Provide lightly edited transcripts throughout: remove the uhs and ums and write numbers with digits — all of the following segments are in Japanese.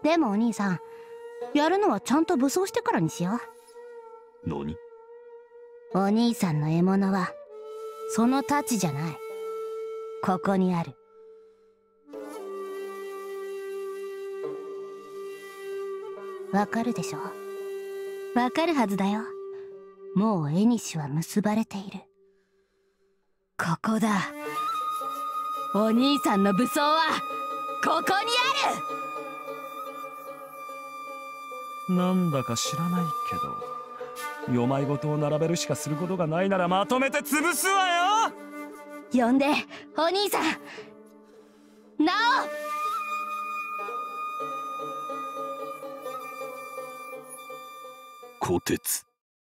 でもお兄さん、やるのはちゃんと武装してからにしよう。何？ お兄さんの獲物はその太刀じゃない。ここにある。わかるでしょ？わかるはずだよ。もう縁は結ばれている。ここだ。お兄さんの武装はここにある。なんだか知らないけど、よまいごとを並べるしかすることがないならまとめて潰すわよ。 呼んで、お兄さん。なお。虎鉄。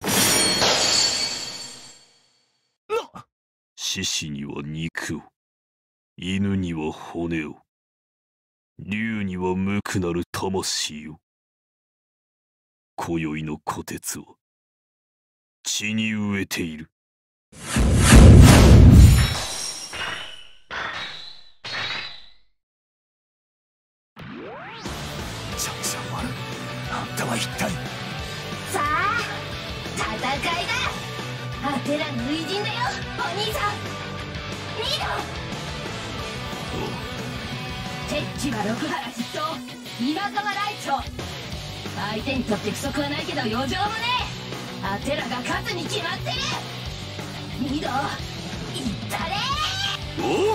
獅子には肉を、犬には骨を、竜には無垢なる魂を。今宵の虎鉄は血に飢えている。チャチャマル、あんたは一体。 さあ、戦いだ。アテラの初陣だよ、お兄さん。見ろ。鉄騎は六原筆頭、今川来長。相手にとって不足はないけど余剰もねえ。アテラが勝つに決まってる。見ろ、いったれ。 おう。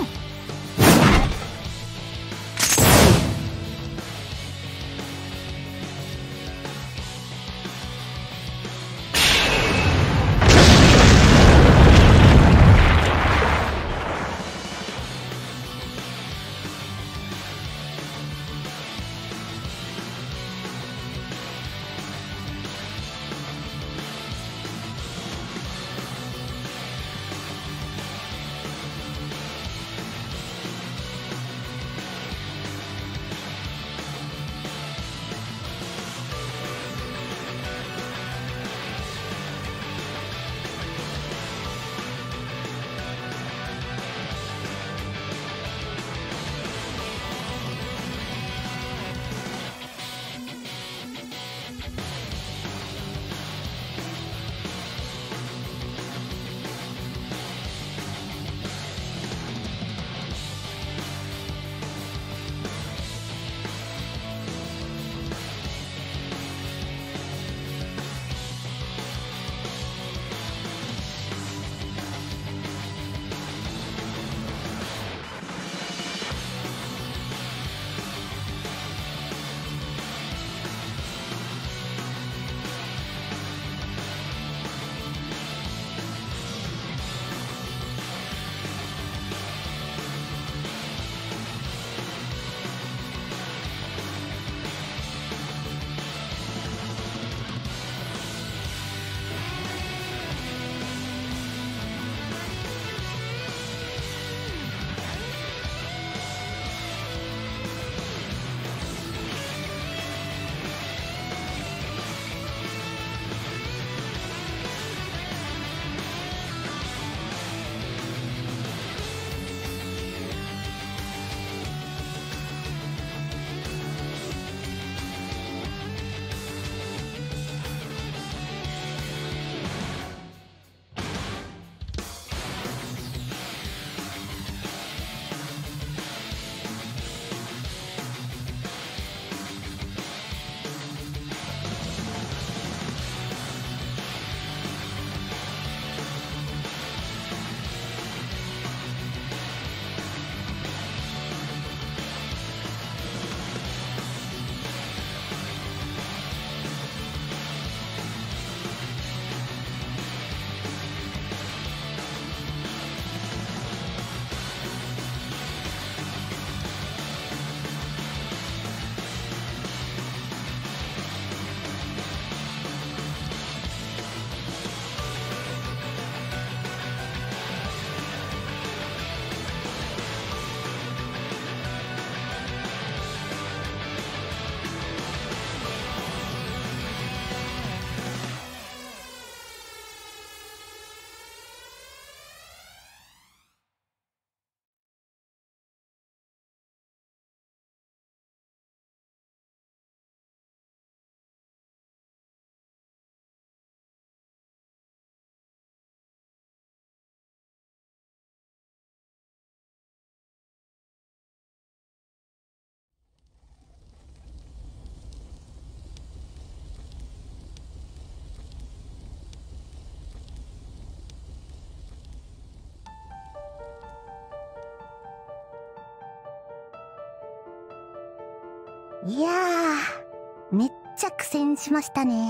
いやー、めっちゃ苦戦しましたね。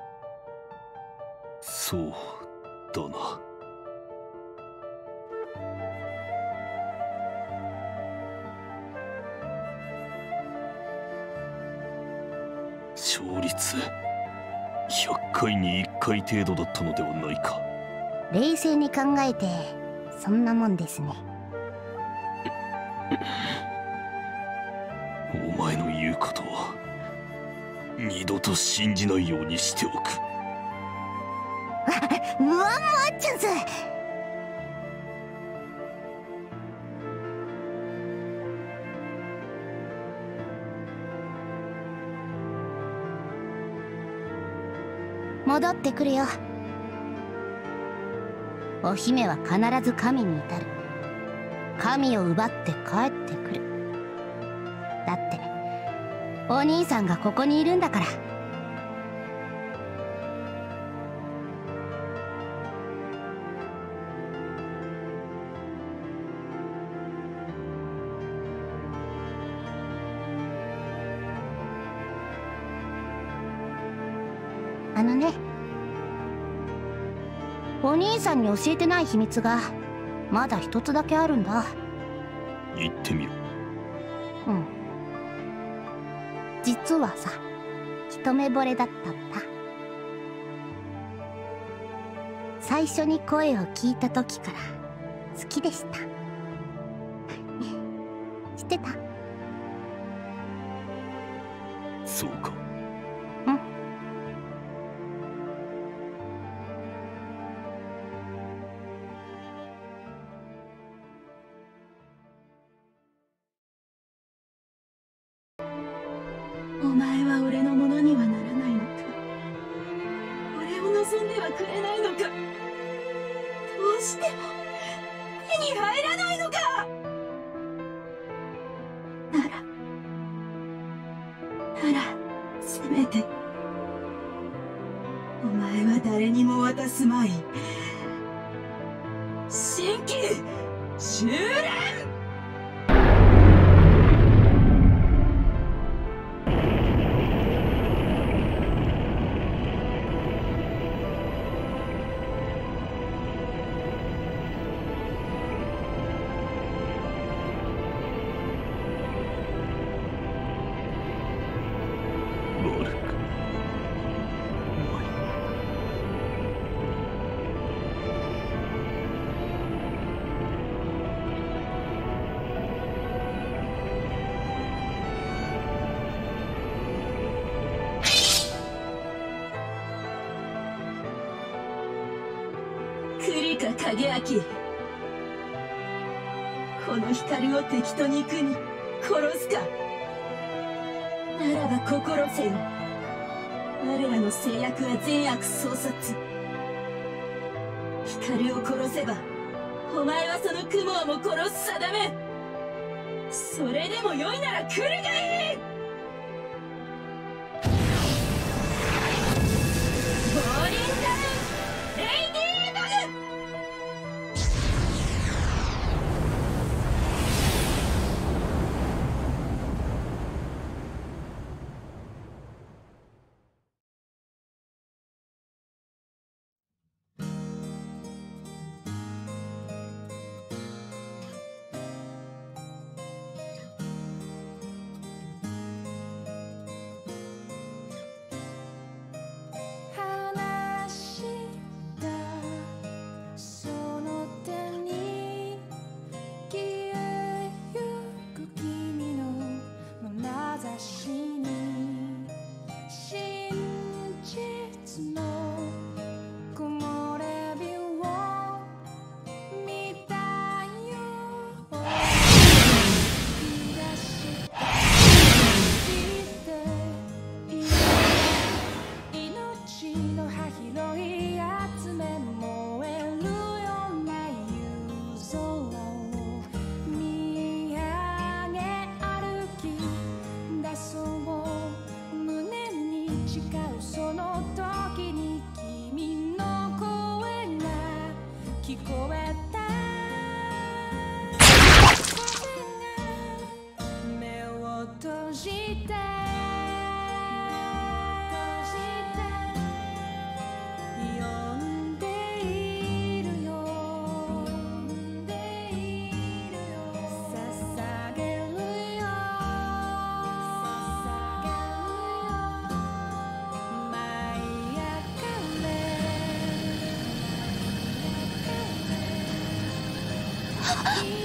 そうだな。勝率100回に1回程度だったのではないか。 冷静に考えてそんなもんですね。 お前の言うことは二度と信じないようにしておく。 ワンモアチャンス。戻ってくるよ。お姫は必ず神に至る。神を奪って帰ってくる。だってお兄さんがここにいるんだから。あのね、お兄さんに教えてない秘密がまだ一つだけあるんだ。 言ってみろ。 うん、実はさ、一目惚れだったんだ。最初に声を聞いた時から好きでした。知ってた？ そうか。 うん。 お前は俺のものにはならないのか。俺を望んではくれないのか。どうしても手に入らないのか。ならせめてお前は誰にも渡すまい。新規修練。栗か影明、この光を敵と肉に殺すか。ならば心せよ。我らの制約は善悪相殺。光を殺せばお前はその雲をも殺す定め。それでも良いなら来るがいい。ボーリンダウンレイディーバグ。閉じして呼んでいるよ捧げるよ舞い上がれ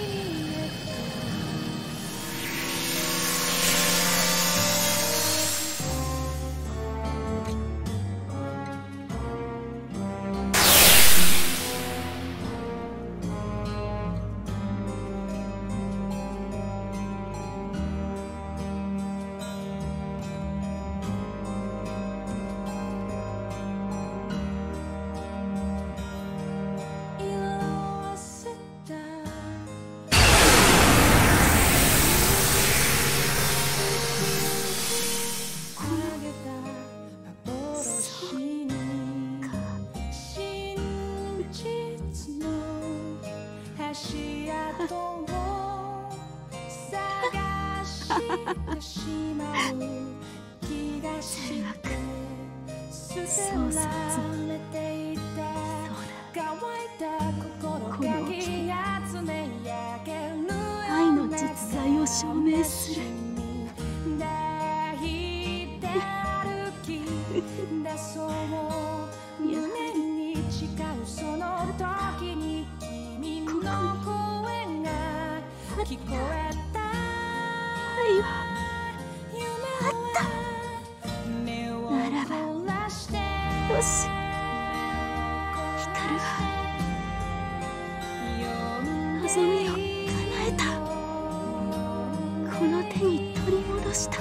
愛の実在を証明する胸に誓うその時に君の声が聞こえた愛はあったならばよし光は望みを叶えたこの手に取り戻した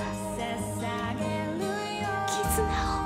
絆を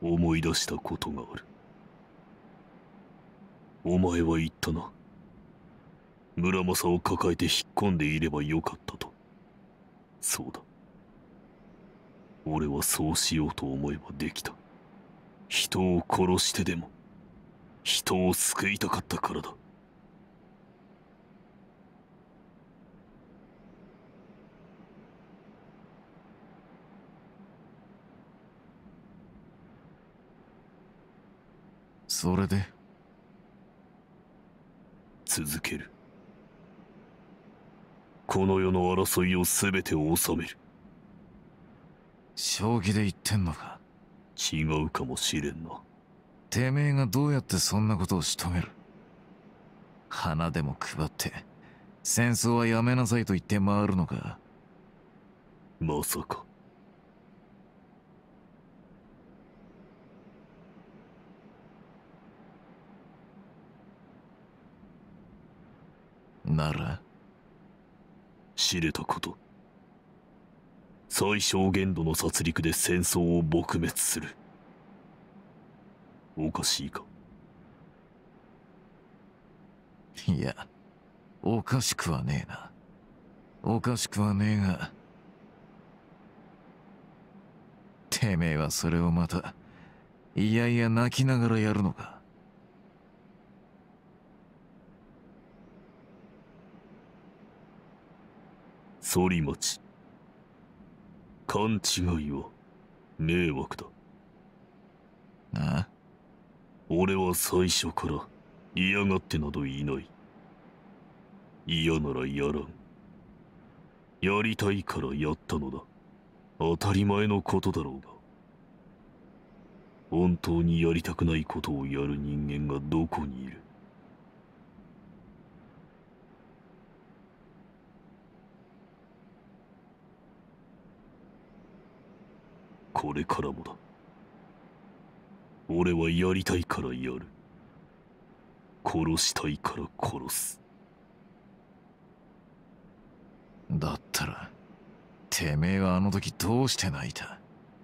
思い出したことがある。お前は言ったな。村正を抱えて引っ込んでいればよかったと。そうだ。俺はそうしようと思えばできた。人を殺してでも人を救いたかったからだ。 それで続ける。この世の争いを全て収める。 正気で言ってんのか？ 違うかもしれんな。 てめえがどうやってそんなことを仕留める？花でも配って戦争はやめなさいと言って回るのか？ まさか。 なら知れたこと。最小限度の殺戮で戦争を撲滅する。おかしいか？ いや、おかしくはねえな。おかしくはねえが、てめえはそれをまたいやいや泣きながらやるのか？ 反町、勘違いは迷惑だ。 なあ？ 俺は最初から嫌がってなどいない。嫌ならやらん。やりたいからやったのだ。当たり前のことだろうが。本当にやりたくないことをやる人間がどこにいる？これからもだ。俺はやりたいからやる。殺したいから殺す。 だったらてめえはあの時どうして泣いた？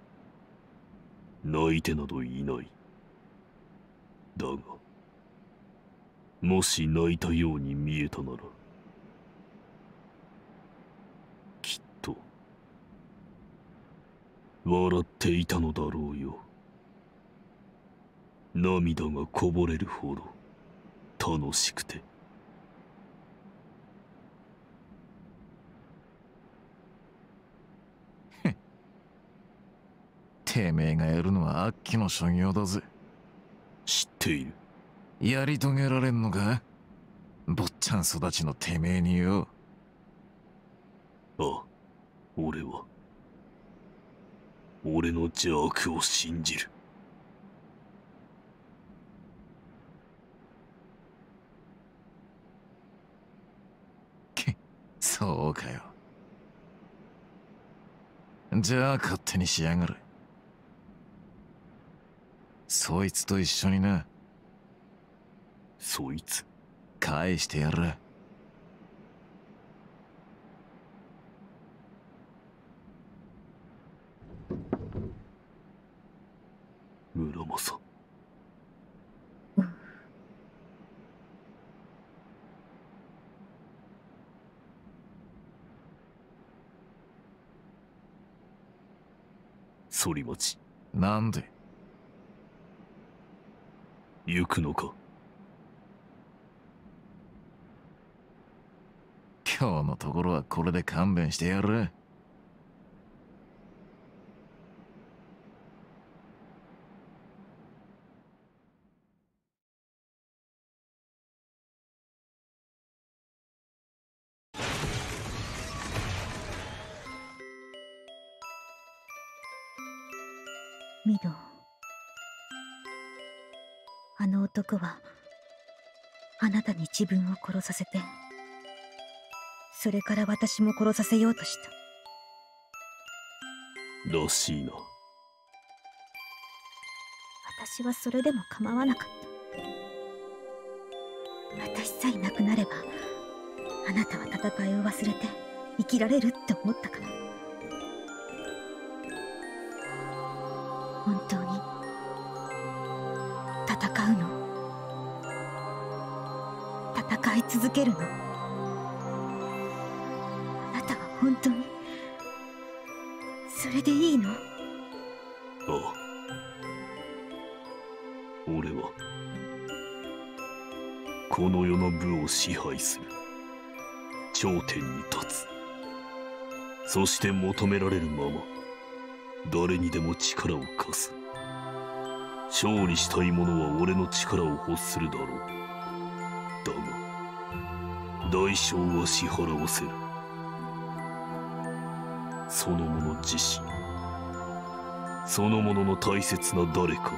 泣いてなどいない。だが、もし泣いたように見えたなら、きっと笑っていたのだろうよ。涙がこぼれるほど楽しくて。 てめえがやるのは悪鬼の所業だぜ。 知っている。 やり遂げられんのか？坊ちゃん育ちのてめえによ。 ああ、俺は俺の邪悪を信じる。 そうかよ。じゃあ勝手にしやがる。そいつと一緒にな。 そいつ？ 返してやる。 村正。反町、 なんで？ 行くのか？ 今日のところはこれで勘弁してやる。 ミド、あの男はあなたに自分を殺させて、それから私も殺させようとした。 らしいな。 私はそれでも構わなかった。私さえ亡くなればあなたは戦いを忘れて生きられるって思ったから。本当に続けるの？あなたは本当にそれでいいの？ ああ、俺はこの世の部を支配する頂点に立つ。そして求められるまま誰にでも力を貸す。勝利したい者は俺の力を欲するだろう。だが代償は支払わせる。その者自身、その者の大切な誰か、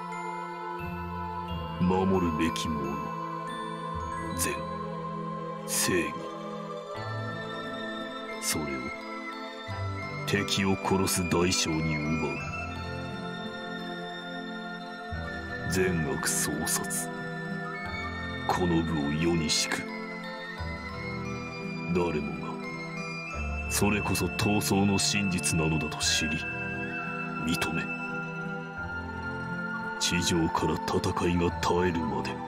守るべきもの、善、正義、それを敵を殺す代償に奪う。善悪相殺、この部を世に敷く。誰もがそれこそ闘争の真実なのだと知り認め、地上から戦いが絶えるまで。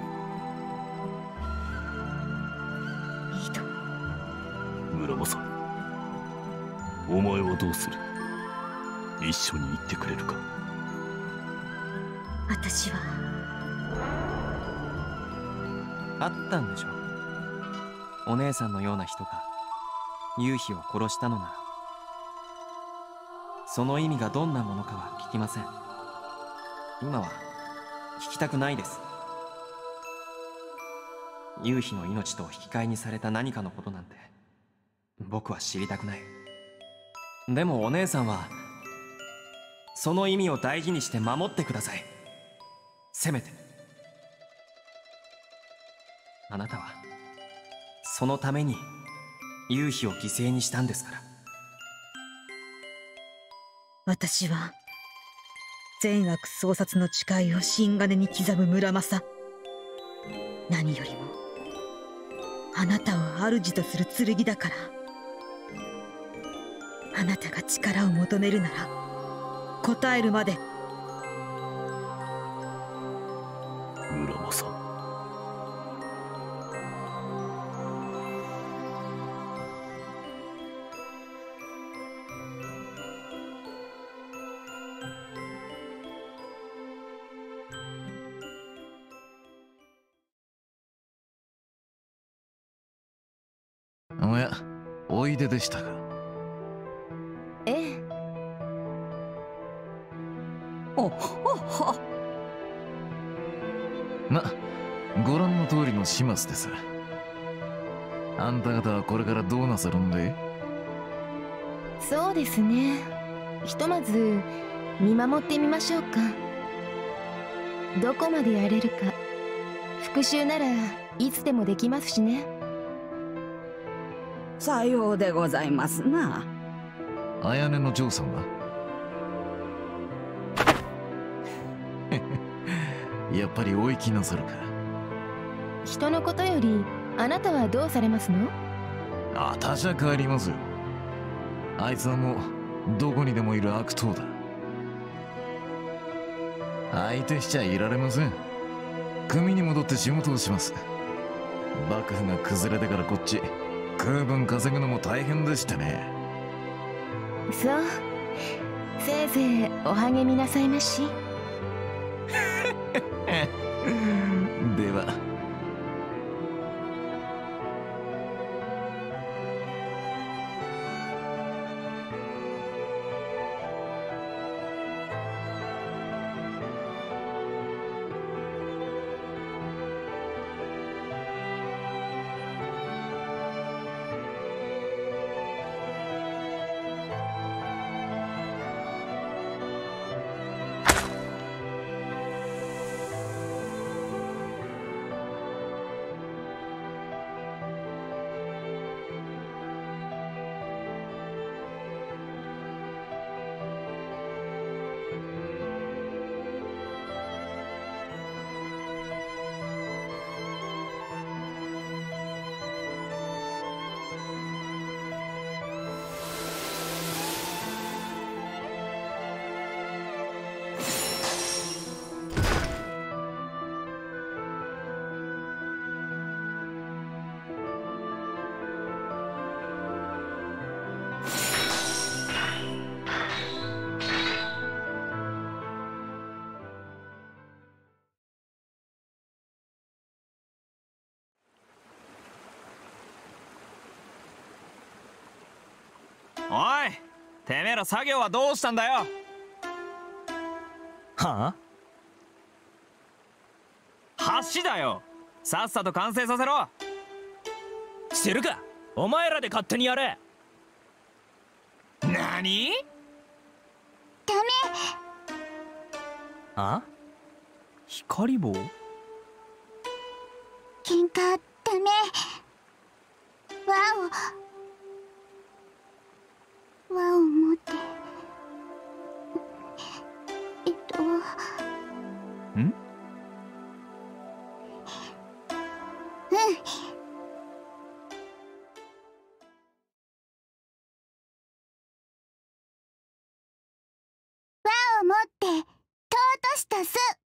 いいと。 村正、お前はどうする？一緒に行ってくれるか？ 私はあったんでしょ。お姉さんのような人が夕日を殺したのなら、その意味がどんなものかは聞きません。今は聞きたくないです。夕日の命と引き換えにされた何かのことなんて僕は知りたくない。でもお姉さんはその意味を大事にして守ってください。せめて。あなたはそのために夕日を犠牲にしたんですから。 私は善悪相殺の誓いを心金に刻む村正。何よりもあなたを主とする剣だから。あなたが力を求めるなら答えるまで。 村正、 おや、おいででしたか。 ええ。おほ。 ご覧の通りの始末です。あんた方はこれからどうなさるんで？ そうですね。ひとまず見守ってみましょうか。どこまでやれるか。復讐ならいつでもできますしね。 さようでございますな。 綾音の嬢さんはやっぱりお生きなさるか。 人のことよりあなたはどうされますの？ 私は帰りますよ。あいつはもうどこにでもいる悪党だ。相手しちゃいられません。組に戻って仕事をします。幕府が崩れてからこっち空分稼ぐのも大変でしてね。 そう、せいぜいお励みなさいまし。 では。 おい、てめえら作業はどうしたんだよ。はあ、橋だよ。さっさと完成させろ。 してるか。お前らで勝手にやれ。 何？ ダメ。 あ？光棒？ 喧嘩ダメ。輪を持って。 ん？ 輪を持って尊しとす。